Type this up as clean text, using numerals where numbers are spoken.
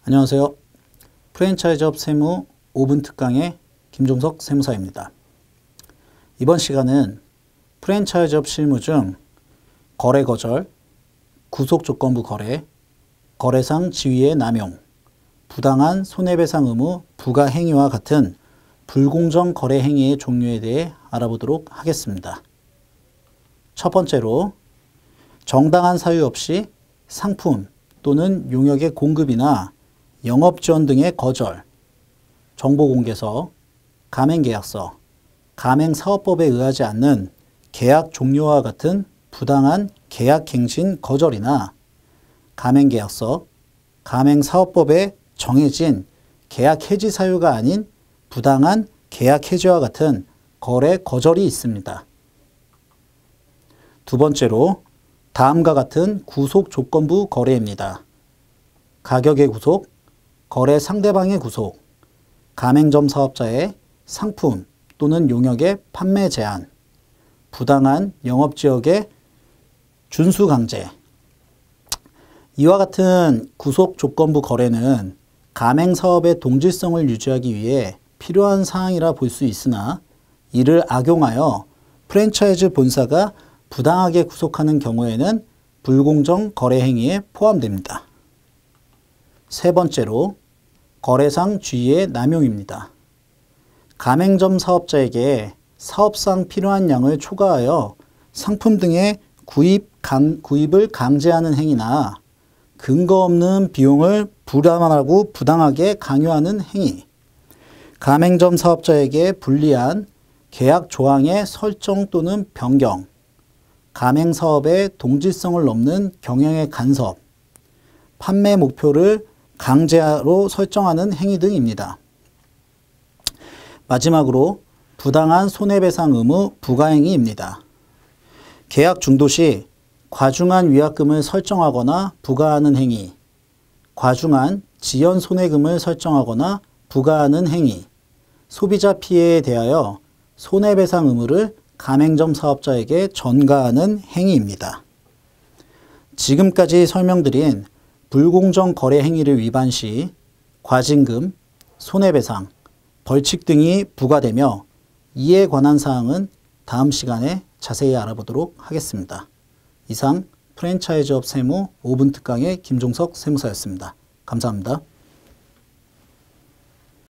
안녕하세요. 프랜차이즈업 세무 5분 특강의 김종석 세무사입니다. 이번 시간은 프랜차이즈업 실무 중 거래 거절, 구속조건부 거래, 거래상 지위의 남용, 부당한 손해배상 의무 부가 행위와 같은 불공정 거래 행위의 종류에 대해 알아보도록 하겠습니다. 첫 번째로 정당한 사유 없이 상품 또는 용역의 공급이나 영업지원 등의 거절, 정보공개서, 가맹계약서, 가맹사업법에 의하지 않는 계약 종료와 같은 부당한 계약갱신 거절이나 가맹계약서, 가맹사업법에 정해진 계약 해지 사유가 아닌 부당한 계약 해지와 같은 거래 거절이 있습니다. 두 번째로 다음과 같은 구속 조건부 거래입니다. 가격의 구속, 거래 상대방의 구속, 가맹점 사업자의 상품 또는 용역의 판매 제한, 부당한 영업지역의 준수 강제. 이와 같은 구속 조건부 거래는 가맹사업의 동질성을 유지하기 위해 필요한 사항이라 볼 수 있으나 이를 악용하여 프랜차이즈 본사가 부당하게 구속하는 경우에는 불공정 거래 행위에 포함됩니다. 세 번째로 거래상 지위의 남용입니다. 가맹점 사업자에게 사업상 필요한 양을 초과하여 상품 등의 구입을 강제하는 행위나 근거 없는 비용을 부담하고 부당하게 강요하는 행위, 가맹점 사업자에게 불리한 계약 조항의 설정 또는 변경, 가맹사업의 동질성을 넘는 경영의 간섭, 판매 목표를 강제로 설정하는 행위 등입니다. 마지막으로 부당한 손해배상 의무 부가행위입니다. 계약 중도 시 과중한 위약금을 설정하거나 부과하는 행위, 과중한 지연 손해금을 설정하거나 부과하는 행위, 소비자 피해에 대하여 손해배상 의무를 가맹점 사업자에게 전가하는 행위입니다. 지금까지 설명드린 불공정 거래 행위를 위반 시 과징금, 손해배상, 벌칙 등이 부과되며 이에 관한 사항은 다음 시간에 자세히 알아보도록 하겠습니다. 이상 프랜차이즈업 세무 5분 특강의 김종석 세무사였습니다. 감사합니다.